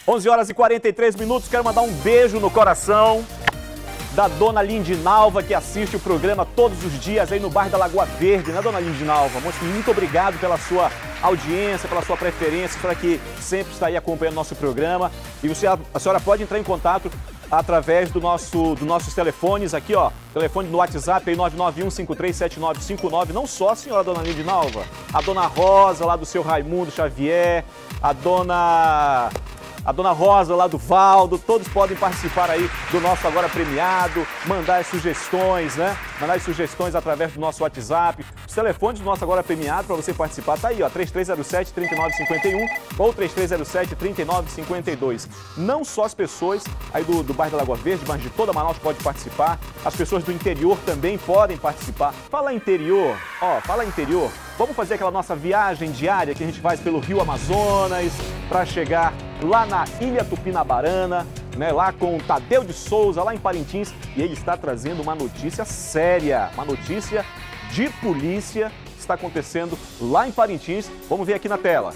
11h43, quero mandar um beijo no coração da dona Lindinalva, que assiste o programa todos os dias aí no bairro da Lagoa Verde, né, dona Lindinalva? Muito obrigado pela sua audiência, pela sua preferência, para que sempre está aí acompanhando o nosso programa. E a senhora pode entrar em contato através dos nossos telefones aqui, ó. Telefone no WhatsApp aí, 991537959. Não só a senhora, dona Lindinalva, a dona Rosa lá do seu Raimundo Xavier, a dona Rosa lá do Valdo, todos podem participar aí do nosso Agora Premiado, mandar as sugestões, né? Mandar as sugestões através do nosso WhatsApp. Os telefones do nosso Agora Premiado para você participar tá aí, ó, 3307-3951 ou 3307-3952. Não só as pessoas aí do bairro da Lagoa Verde, mas de toda Manaus podem participar. As pessoas do interior também podem participar. Fala interior, ó, fala interior. Vamos fazer aquela nossa viagem diária que a gente faz pelo Rio Amazonas para chegar lá na Ilha Tupinabarana, né, lá com o Tadeu de Souza, lá em Parintins, e ele está trazendo uma notícia séria, uma notícia de polícia que está acontecendo lá em Parintins. Vamos ver aqui na tela.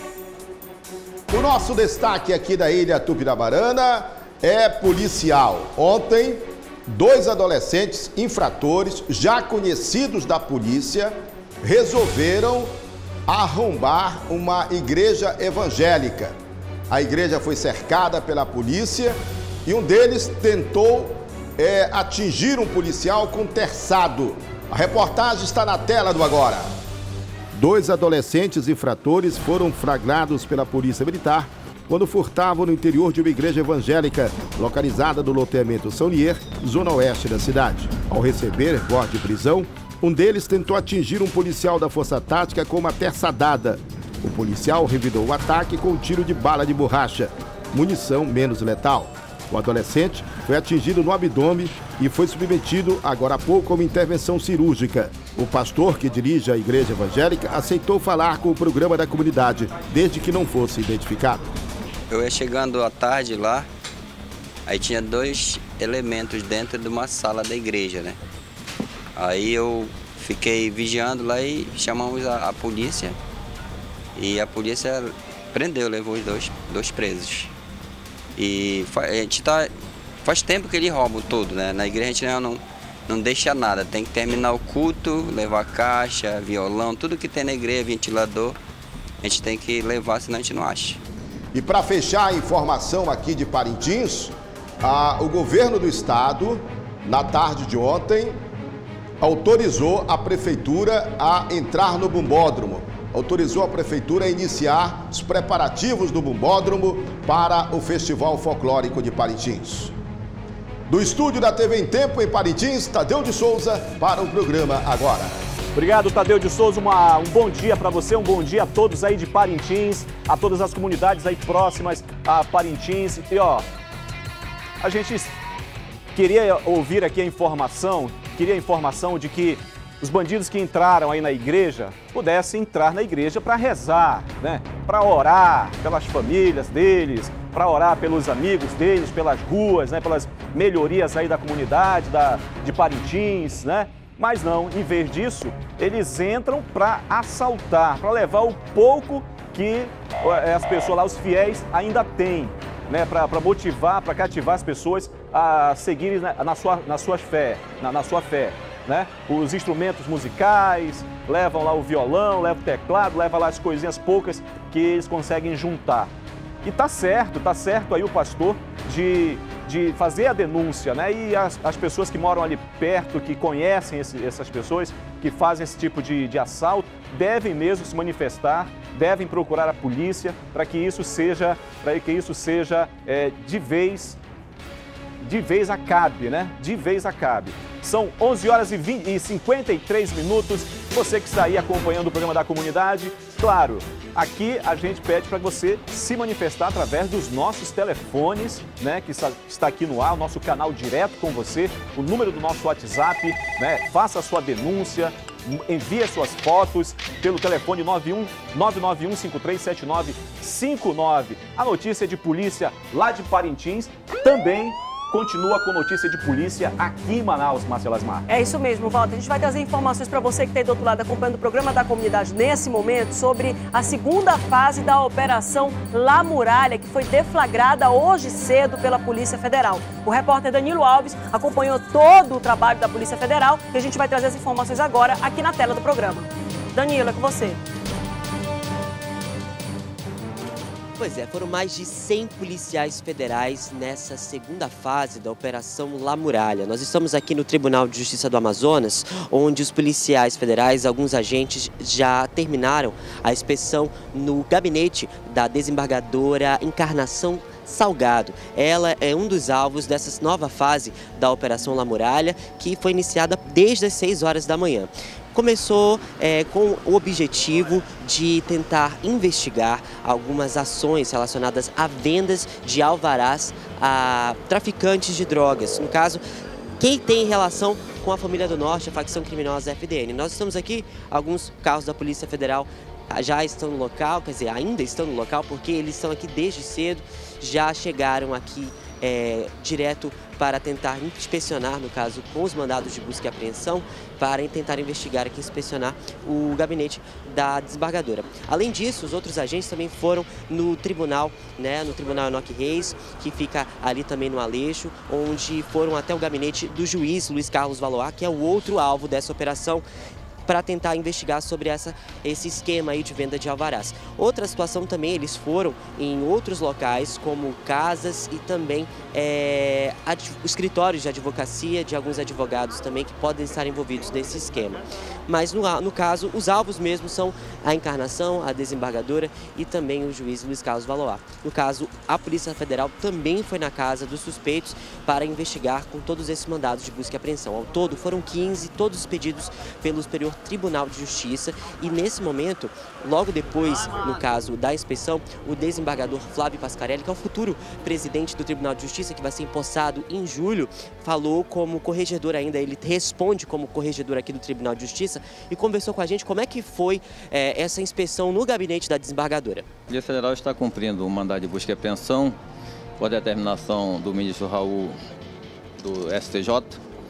O nosso destaque aqui da Ilha Tupinabarana é policial. Ontem, 2 adolescentes infratores, já conhecidos da polícia, resolveram arrombar uma igreja evangélica. A igreja foi cercada pela polícia e um deles tentou atingir um policial com terçado. A reportagem está na tela do Agora. 2 adolescentes infratores foram flagrados pela Polícia Militar quando furtavam no interior de uma igreja evangélica localizada no loteamento São Nier, zona oeste da cidade. Ao receber voz de prisão, um deles tentou atingir um policial da Força Tática com uma terçadada. O policial revidou o ataque com um tiro de bala de borracha, munição menos letal. O adolescente foi atingido no abdômen e foi submetido agora há pouco a uma intervenção cirúrgica. O pastor que dirige a igreja evangélica aceitou falar com o programa da comunidade, desde que não fosse identificado. Eu ia chegando à tarde lá, aí tinha 2 elementos dentro de uma sala da igreja, né? Aí eu fiquei vigiando lá e chamamos a polícia. E a polícia prendeu, levou os dois presos. E faz tempo que eles roubam tudo, né? Na igreja a gente não deixa nada, tem que terminar o culto, levar caixa, violão, tudo que tem na igreja, ventilador, a gente tem que levar, senão a gente não acha. E para fechar a informação aqui de Parintins, o governo do estado, na tarde de ontem, autorizou a prefeitura a entrar no bumbódromo. Autorizou a prefeitura a iniciar os preparativos do bumbódromo para o Festival Folclórico de Parintins. Do estúdio da TV em Tempo em Parintins, Tadeu de Souza para o programa Agora. Obrigado, Tadeu de Souza. Um bom dia para você, um bom dia a todos aí de Parintins, a todas as comunidades aí próximas a Parintins. E ó, a gente queria ouvir aqui a informação de que os bandidos que entraram aí na igreja pudessem entrar na igreja para rezar, né? Para orar pelas famílias deles, para orar pelos amigos deles, pelas ruas, né? Pelas melhorias aí da comunidade, de Parintins, né? Mas não, em vez disso, eles entram para assaltar, para levar o pouco que as pessoas lá, os fiéis, ainda têm, né? Para motivar, para cativar as pessoas a seguirem na sua fé. Né? Os instrumentos musicais, levam lá o violão, levam o teclado, levam lá as coisinhas poucas que eles conseguem juntar. E tá certo aí o pastor de fazer a denúncia, né? E as pessoas que moram ali perto, que conhecem essas pessoas que fazem esse tipo de assalto, devem mesmo se manifestar, devem procurar a polícia para que isso seja de vez acabe, né? De vez acabe. São 11h53. Você que está aí acompanhando o programa da comunidade, claro, aqui a gente pede para você se manifestar através dos nossos telefones, né? Que está aqui no ar, o nosso canal direto com você, o número do nosso WhatsApp, né? Faça a sua denúncia, envie as suas fotos pelo telefone 991537959. A notícia de polícia lá de Parintins também continua com notícia de polícia aqui em Manaus, Marcela Asmar. É isso mesmo, Walter. A gente vai trazer informações para você que está aí do outro lado acompanhando o programa da comunidade nesse momento sobre a segunda fase da Operação La Muralha, que foi deflagrada hoje cedo pela Polícia Federal. O repórter Danilo Alves acompanhou todo o trabalho da Polícia Federal e a gente vai trazer as informações agora aqui na tela do programa. Danilo, é com você. Pois é, foram mais de 100 policiais federais nessa segunda fase da Operação La Muralha. Nós estamos aqui no Tribunal de Justiça do Amazonas, onde os policiais federais, alguns agentes, já terminaram a inspeção no gabinete da desembargadora Encarnação Salgado. Ela é um dos alvos dessa nova fase da Operação La Muralha, que foi iniciada desde as 6 horas da manhã. Começou com o objetivo de tentar investigar algumas ações relacionadas a vendas de alvarás a traficantes de drogas. No caso, quem tem relação com a Família do Norte, a facção criminosa FDN. Nós estamos aqui, alguns carros da Polícia Federal já estão no local, quer dizer, ainda estão no local, porque eles estão aqui desde cedo, já chegaram aqui direto para tentar inspecionar, no caso, com os mandados de busca e apreensão, para tentar investigar aqui, inspecionar o gabinete da desembargadora. Além disso, os outros agentes também foram no tribunal, no Tribunal Enoque Reis, que fica ali também no Aleixo, onde foram até o gabinete do juiz Luiz Carlos Valois, que é o outro alvo dessa operação, para tentar investigar sobre esse esquema aí de venda de alvarás. Outra situação também, eles foram em outros locais, como casas e também escritórios de advocacia de alguns advogados também que podem estar envolvidos nesse esquema. Mas no caso, os alvos mesmo são a Encarnação, a desembargadora e também o juiz Luiz Carlos Valois. No caso, a Polícia Federal também foi na casa dos suspeitos para investigar com todos esses mandados de busca e apreensão. Ao todo, foram 15, todos pedidos pelo Superior Tribunal de Justiça, e nesse momento, logo depois, no caso da inspeção, o desembargador Flávio Pascarelli, que é o futuro presidente do Tribunal de Justiça, que vai ser empossado em julho, falou como corregedor ainda, ele responde como corregedor aqui do Tribunal de Justiça e conversou com a gente como é que foi essa inspeção no gabinete da desembargadora. A Polícia Federal está cumprindo o mandado de busca e apreensão por determinação do ministro Raul do STJ,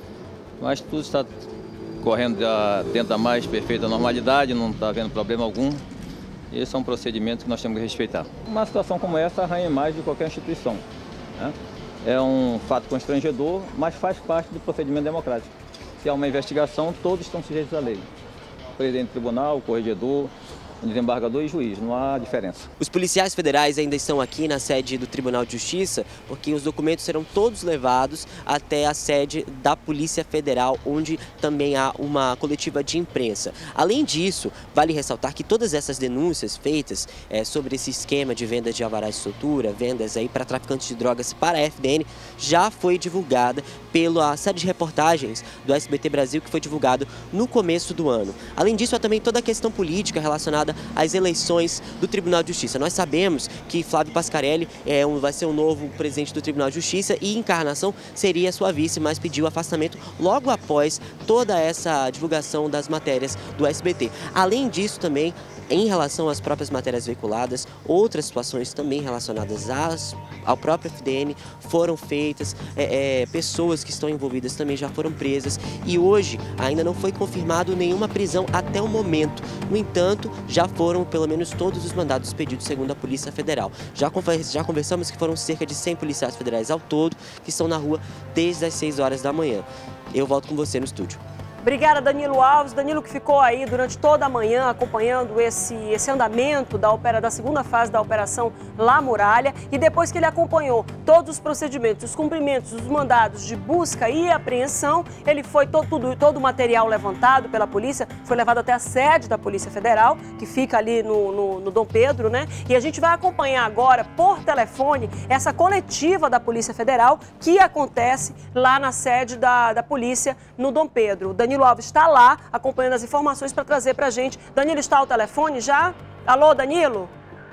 mas tudo está correndo dentro da mais perfeita normalidade, não está havendo problema algum. Esse é um procedimento que nós temos que respeitar. Uma situação como essa arranha mais de qualquer instituição, né? É um fato constrangedor, mas faz parte do procedimento democrático. Se há uma investigação, todos estão sujeitos à lei. O presidente do tribunal, o corregedor, o desembargador e juiz, não há diferença. Os policiais federais ainda estão aqui na sede do Tribunal de Justiça, porque os documentos serão todos levados até a sede da Polícia Federal, onde também há uma coletiva de imprensa. Além disso, vale ressaltar que todas essas denúncias feitas sobre esse esquema de venda de alvarás de soltura, vendas aí para traficantes de drogas para a FDN, já foi divulgada pela série de reportagens do SBT Brasil, que foi divulgado no começo do ano. Além disso, há também toda a questão política relacionada às eleições do Tribunal de Justiça. Nós sabemos que Flávio Pascarelli vai ser o novo presidente do Tribunal de Justiça e Encarnação seria sua vice, mas pediu afastamento logo após toda essa divulgação das matérias do SBT. Além disso, também, em relação às próprias matérias veiculadas, outras situações também relacionadas ao próprio FDN foram feitas, pessoas que estão envolvidas também já foram presas e hoje ainda não foi confirmado nenhuma prisão até o momento. No entanto, já foram pelo menos todos os mandados pedidos segundo a Polícia Federal. Já conversamos que foram cerca de 100 policiais federais ao todo que estão na rua desde as 6 horas da manhã. Eu volto com você no estúdio. Obrigada, Danilo Alves. Danilo que ficou aí durante toda a manhã acompanhando esse andamento da segunda fase da Operação La Muralha. E depois que ele acompanhou todos os procedimentos, os cumprimentos, os mandados de busca e apreensão, ele foi todo o material levantado pela polícia, foi levado até a sede da Polícia Federal, que fica ali no Dom Pedro, né? E a gente vai acompanhar agora, por telefone, essa coletiva da Polícia Federal que acontece lá na sede da polícia no Dom Pedro. Danilo Alves está lá acompanhando as informações para trazer para a gente. Danilo está ao telefone já? Alô, Danilo?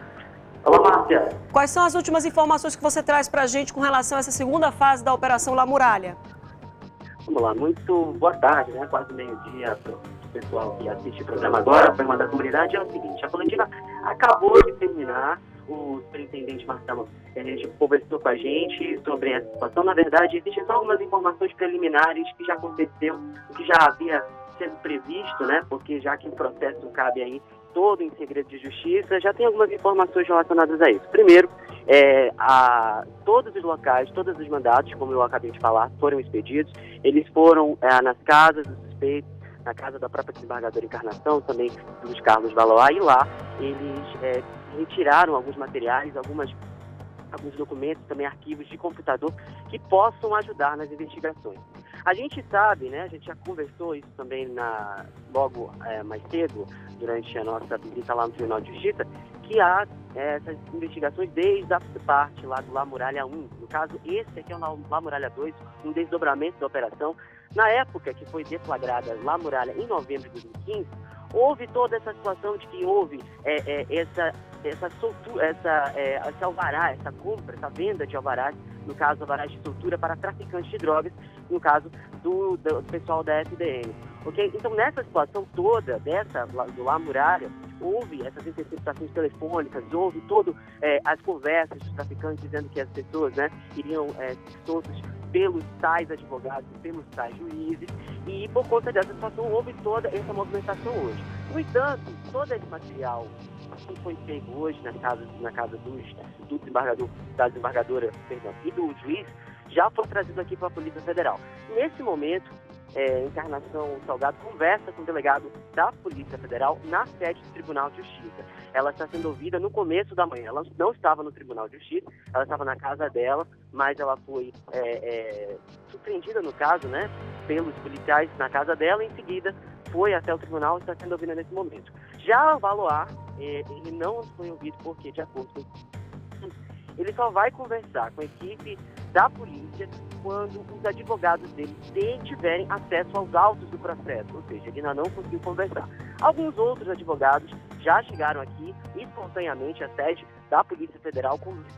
Olá, Márcia. Quais são as últimas informações que você traz para a gente com relação a essa segunda fase da Operação La Muralha? Vamos lá, muito boa tarde, né? Quase meio-dia para o pessoal que assiste o programa agora, para mandar a comunidade. É o seguinte, a coletiva acabou de terminar, o superintendente Marcelo conversou com a gente sobre essa situação. Na verdade, existem só algumas informações preliminares que já aconteceu, que já havia sido previsto, né? Porque já que o processo cabe aí todo em segredo de justiça, já tem algumas informações relacionadas a isso. Primeiro, todos os locais, todos os mandatos, como eu acabei de falar, foram expedidos. Eles foram nas casas dos suspeitos, na casa da própria desembargadora Encarnação, também dos Carlos Valois, e lá eles retiraram alguns materiais, alguns documentos, também arquivos de computador que possam ajudar nas investigações. A gente sabe, né, a gente já conversou isso também logo mais cedo, durante a nossa visita lá no Tribunal de Justiça, que há essas investigações desde a parte lá do La Muralha 1. No caso, esse aqui é o La Muralha 2, um desdobramento da operação. Na época que foi deflagrada La Muralha, em novembro de 2015, houve toda essa situação de que houve esse alvará, essa compra, essa venda de alvarás, no caso, alvarás de soltura para traficantes de drogas, no caso do pessoal da FDN. Okay? Então, nessa situação toda, do La Muralha, houve essas interceptações telefônicas, houve as conversas dos traficantes dizendo que as pessoas, né, iriam ser soltas pelos tais advogados, pelos tais juízes, e por conta dessa situação houve toda essa movimentação hoje. No entanto, todo esse material que foi pego hoje na casa do desembargador, da desembargadora, e do juiz, já foi trazido aqui para a Polícia Federal. Nesse momento, Encarnação Salgado conversa com o delegado da Polícia Federal na sede do Tribunal de Justiça. Ela está sendo ouvida no começo da manhã. Ela não estava no Tribunal de Justiça, ela estava na casa dela, mas ela foi surpreendida, no caso, né, pelos policiais na casa dela. Em seguida, foi até o tribunal e está sendo ouvida nesse momento. Já o Valois, ele não foi ouvido porque, de acordo com ele só vai conversar com a equipe da polícia quando os advogados dele tiverem acesso aos autos do processo, ou seja, ele ainda não conseguiu conversar. Alguns outros advogados já chegaram aqui espontaneamente à sede da Polícia Federal,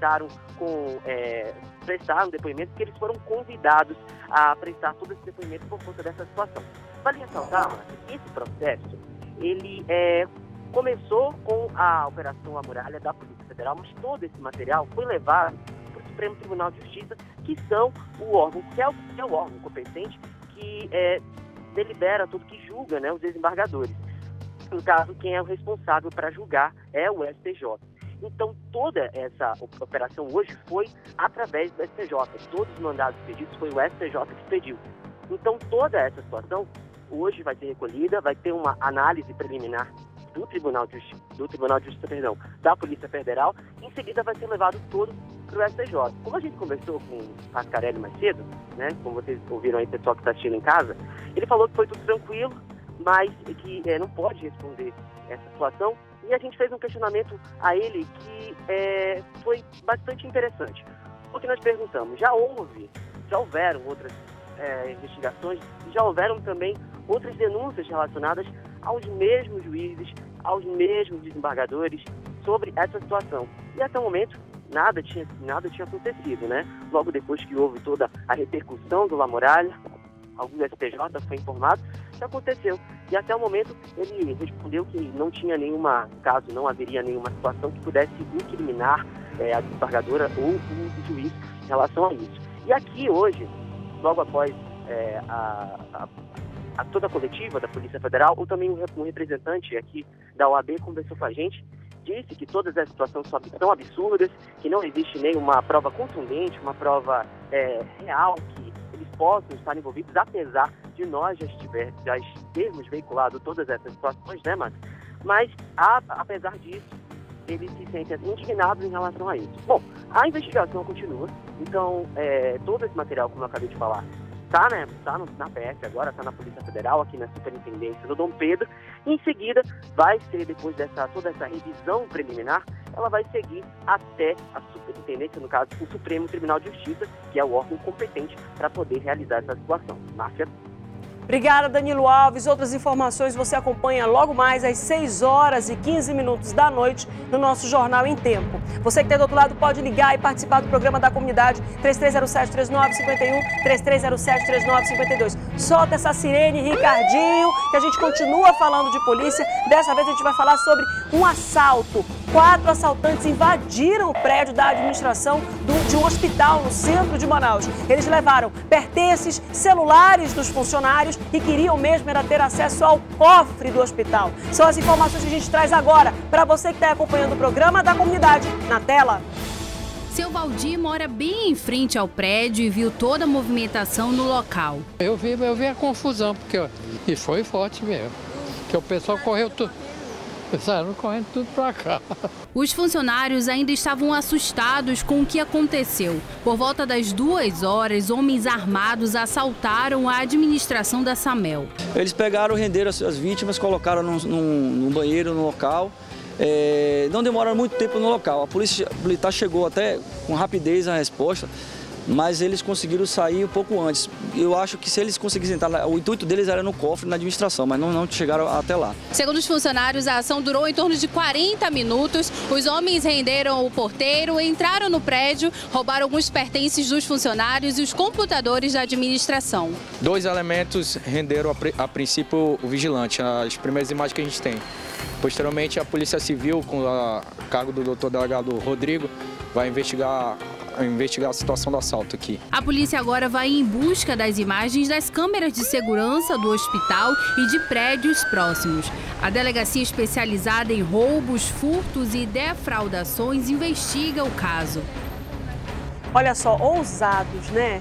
prestaram depoimento, porque eles foram convidados a prestar todo esse depoimento por conta dessa situação. Vale ressaltar que esse processo, ele começou com a Operação La Muralha da Polícia Federal, mas todo esse material foi levado para o Supremo Tribunal de Justiça, que são o órgão, que é o órgão competente que delibera tudo, que julga, né, os desembargadores. No caso, quem é o responsável para julgar é o STJ. Então, toda essa operação hoje foi através do STJ. Todos os mandados pedidos foi o STJ que pediu. Então, toda essa situação hoje vai ser recolhida, vai ter uma análise preliminar do Tribunal de Justiça, da Polícia Federal, e em seguida vai ser levado todo para o STJ. Como a gente conversou com o Pascarelli mais cedo, né, como vocês ouviram aí, pessoal que está assistindo em casa, ele falou que foi tudo tranquilo, mas que não pode responder essa situação, e a gente fez um questionamento a ele que foi bastante interessante, porque nós perguntamos, já houveram outras investigações, e já houveram também outras denúncias relacionadas aos mesmos juízes, aos mesmos desembargadores sobre essa situação. E até o momento, nada tinha acontecido, né? Logo depois que houve toda a repercussão do La Muralha, algum STJ foi informado, isso aconteceu. E até o momento ele respondeu que não tinha não haveria nenhuma situação que pudesse incriminar a desembargadora ou o juiz em relação a isso. E aqui hoje, logo após toda a coletiva da Polícia Federal, ou também um representante aqui da OAB conversou com a gente, disse que todas essas situações são absurdas, que não existe nenhuma prova contundente, uma prova real, que eles possam estar envolvidos, apesar de nós já termos veiculado todas essas situações, né, mas apesar disso, eles se sentem indignados em relação a isso. Bom, a investigação continua, então todo esse material, como eu acabei de falar, está na PF agora, está na Polícia Federal, aqui na Superintendência do Dom Pedro. E em seguida, vai ser, depois toda essa revisão preliminar, ela vai seguir até a Superintendência, no caso, o Supremo Tribunal de Justiça, que é o órgão competente para poder realizar essa situação. Márcia? Obrigada, Danilo Alves. Outras informações você acompanha logo mais às 6h15 da noite no nosso Jornal em Tempo. Você que está do outro lado pode ligar e participar do programa da comunidade 3307-3951, 3307-3952. Solta essa sirene, Ricardinho, que a gente continua falando de polícia. Dessa vez a gente vai falar sobre um assalto. 4 assaltantes invadiram o prédio da administração de um hospital no centro de Manaus. Eles levaram pertences, celulares dos funcionários e queriam mesmo era ter acesso ao cofre do hospital. São as informações que a gente traz agora para você que está acompanhando o programa da comunidade. Na tela. Seu Valdir mora bem em frente ao prédio e viu toda a movimentação no local. Eu vi a confusão, porque e foi forte mesmo, que o pessoal correu tudo. Saíram correndo tudo para cá. Os funcionários ainda estavam assustados com o que aconteceu. Por volta das 2 horas, homens armados assaltaram a administração da Samel. Eles pegaram, renderam as vítimas, colocaram num banheiro no local. Não demoraram muito tempo no local. A polícia militar chegou até com rapidez na resposta, mas eles conseguiram sair um pouco antes. Eu acho que se eles conseguissem entrar lá, o intuito deles era no cofre, na administração, mas não chegaram até lá. Segundo os funcionários, a ação durou em torno de 40 minutos. Os homens renderam o porteiro, entraram no prédio, roubaram alguns pertences dos funcionários e os computadores da administração. 2 elementos renderam a princípio o vigilante, as primeiras imagens que a gente tem. Posteriormente, a Polícia Civil, com a cargo do doutor delegado Rodrigo, vai investigar a situação do assalto aqui. A polícia agora vai em busca das imagens das câmeras de segurança do hospital e de prédios próximos. A delegacia especializada em roubos, furtos e defraudações investiga o caso. Olha só, ousados, né?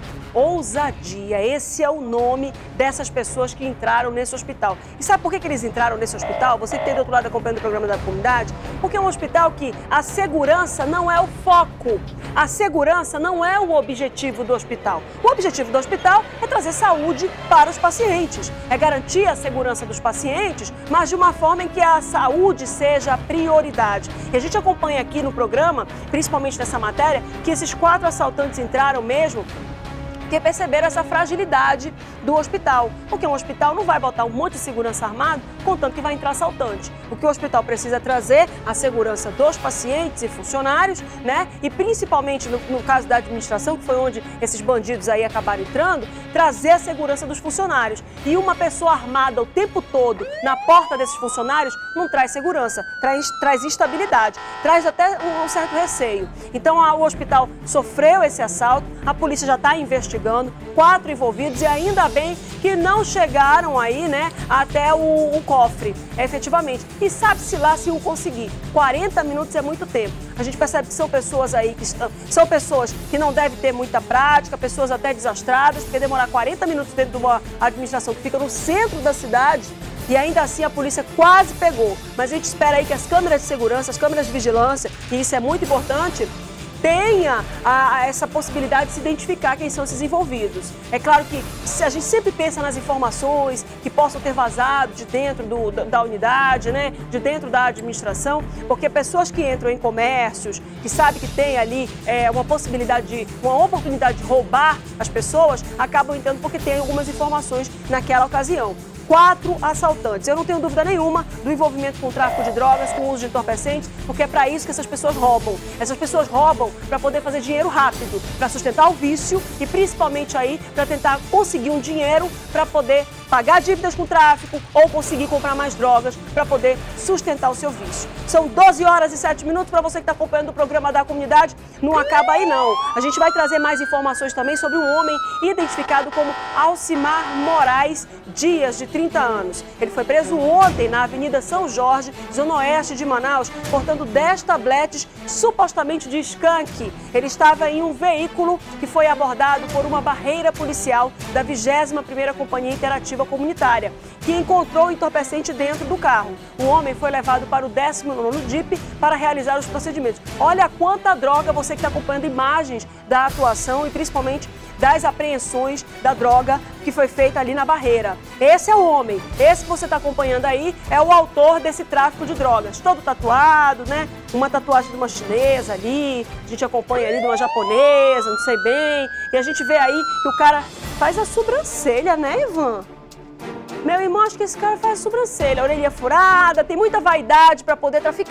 Ousadia, esse é o nome dessas pessoas que entraram nesse hospital. E sabe por que eles entraram nesse hospital? Você que tem do outro lado acompanhando o programa da comunidade, porque é um hospital que a segurança não é o foco, a segurança não é o objetivo do hospital. O objetivo do hospital é trazer saúde para os pacientes, é garantir a segurança dos pacientes, mas de uma forma em que a saúde seja a prioridade. E a gente acompanha aqui no programa, principalmente nessa matéria, que esses 4 assaltantes entraram mesmo porque perceberam essa fragilidade do hospital. Porque um hospital não vai botar um monte de segurança armado, contanto que vai entrar assaltante. O que o hospital precisa é trazer a segurança dos pacientes e funcionários, né? E principalmente no caso da administração, que foi onde esses bandidos aí acabaram entrando, trazer a segurança dos funcionários. E uma pessoa armada o tempo todo na porta desses funcionários não traz segurança, traz instabilidade, traz até um certo receio. Então o hospital sofreu esse assalto, a polícia já está investigando, 4 envolvidos e ainda bem que não chegaram aí, né, até o cofre, efetivamente. E sabe-se lá se iam conseguir. 40 minutos é muito tempo. A gente percebe que são pessoas aí são pessoas que não devem ter muita prática, pessoas até desastradas, porque demorar 40 minutos dentro de uma administração que fica no centro da cidade. E ainda assim a polícia quase pegou. Mas a gente espera aí que as câmeras de segurança, as câmeras de vigilância, e isso é muito importante, tenha essa possibilidade de se identificar quem são esses envolvidos. É claro que a gente sempre pensa nas informações que possam ter vazado de dentro da unidade, né, de dentro da administração, porque pessoas que entram em comércios, que sabem que tem ali uma oportunidade de roubar as pessoas, acabam entrando porque tem algumas informações naquela ocasião. 4 assaltantes. Eu não tenho dúvida nenhuma do envolvimento com o tráfico de drogas, com o uso de entorpecentes, porque é para isso que essas pessoas roubam. Essas pessoas roubam para poder fazer dinheiro rápido, para sustentar o vício e principalmente aí para tentar conseguir um dinheiro para poder pagar dívidas com o tráfico ou conseguir comprar mais drogas para poder sustentar o seu vício. São 12 horas e 7 minutos para você que está acompanhando o programa da comunidade. Não acaba aí não. A gente vai trazer mais informações também sobre um homem identificado como Alcimar Moraes Dias, de 30 anos. Ele foi preso ontem na Avenida São Jorge, zona oeste de Manaus, portando 10 tabletes supostamente de skunk. Ele estava em um veículo que foi abordado por uma barreira policial da 21ª Companhia Interativa Comunitária, que encontrou o entorpecente dentro do carro. O homem foi levado para o 19º DIP para realizar os procedimentos. Olha quanta droga, você que está acompanhando imagens da atuação e principalmente das apreensões da droga que foi feita ali na barreira. Esse é o homem, esse que você está acompanhando aí é o autor desse tráfico de drogas. Todo tatuado, né? Uma tatuagem de uma chinesa ali, a gente acompanha ali de uma japonesa, não sei bem. E a gente vê aí que o cara faz a sobrancelha, né, Ivan? Meu irmão, acho que esse cara faz a sobrancelha, a orelhinha furada, tem muita vaidade para poder traficar.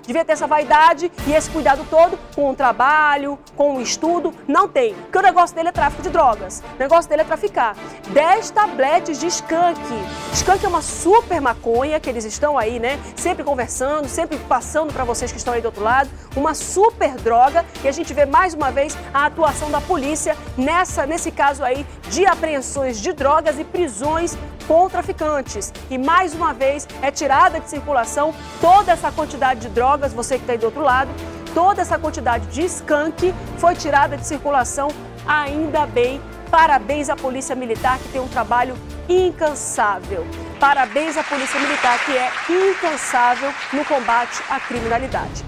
Devia ter essa vaidade e esse cuidado todo com o trabalho, com o estudo. Não tem, porque o negócio dele é tráfico de drogas. O negócio dele é traficar 10 tabletes de skunk. Skunk é uma super maconha que eles estão aí, né? Sempre conversando, sempre passando para vocês que estão aí do outro lado. Uma super droga, e a gente vê mais uma vez a atuação da polícia nesse caso aí de apreensões de drogas e prisões com traficantes. E mais uma vez é tirada de circulação toda essa quantidade de drogas, você que está aí do outro lado, toda essa quantidade de skunk foi tirada de circulação, ainda bem. Parabéns à Polícia Militar, que tem um trabalho incansável. Parabéns à Polícia Militar, que é incansável no combate à criminalidade.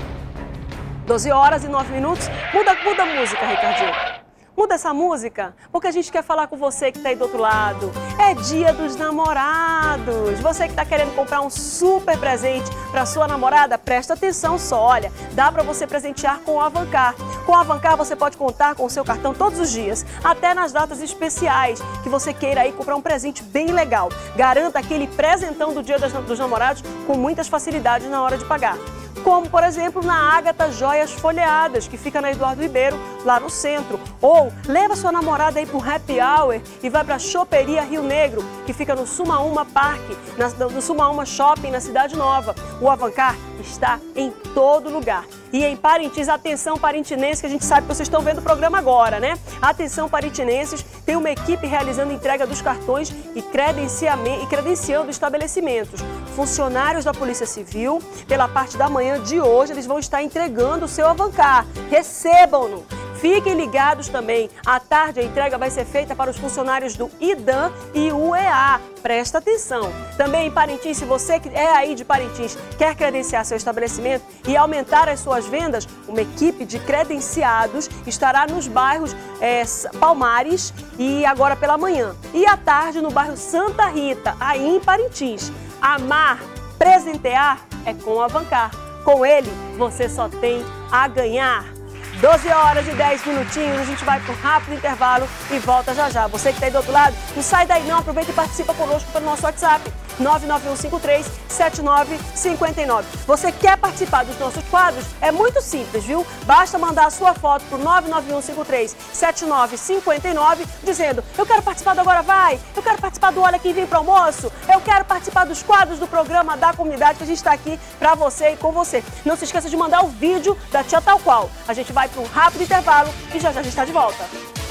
12 horas e 9 minutos. Muda a música, Ricardinho. Muda essa música, porque a gente quer falar com você que está aí do outro lado. É Dia dos Namorados. Você que está querendo comprar um super presente para sua namorada, presta atenção só. Olha, dá para você presentear com o Avancar. Com o Avancar você pode contar com o seu cartão todos os dias, até nas datas especiais que você queira aí comprar um presente bem legal. Garanta aquele presentão do Dia dos Namorados com muitas facilidades na hora de pagar. Como, por exemplo, na Ágata Joias Folheadas, que fica na Eduardo Ribeiro, lá no centro. Ou leva sua namorada aí para um happy hour e vai para a Choperia Rio Negro, que fica no Sumaúma Parque, no Sumaúma Shopping, na Cidade Nova. O Avancar está em todo lugar. E em Parintins, atenção parintinenses, que a gente sabe que vocês estão vendo o programa agora, né? Atenção parintinenses, tem uma equipe realizando entrega dos cartões e credenciando estabelecimentos. Funcionários da Polícia Civil, pela parte da manhã de hoje, eles vão estar entregando o seu Avancar. Recebam-no! Fiquem ligados também, à tarde a entrega vai ser feita para os funcionários do IDAM e UEA. Presta atenção. Também em Parintins, se você que é aí de Parintins, quer credenciar seu estabelecimento e aumentar as suas vendas, uma equipe de credenciados estará nos bairros Palmares e agora pela manhã. E à tarde no bairro Santa Rita, aí em Parintins. Amar, presentear é com o Avancar. Com ele, você só tem a ganhar. 12 horas e 10 minutinhos, a gente vai para um rápido intervalo e volta já já. Você que está aí do outro lado, não sai daí não, aproveita e participa conosco pelo nosso WhatsApp, 99153-7959. Você quer participar dos nossos quadros? É muito simples, viu? Basta mandar a sua foto para o 99153-7959, dizendo, eu quero participar do Agora Vai, eu quero participar do Olha Quem Vem para o Almoço, eu quero participar dos quadros do programa da comunidade, que a gente está aqui para você e com você. Não se esqueça de mandar o vídeo da Tia Tal Qual. A gente vai para um rápido intervalo e já já a gente está de volta.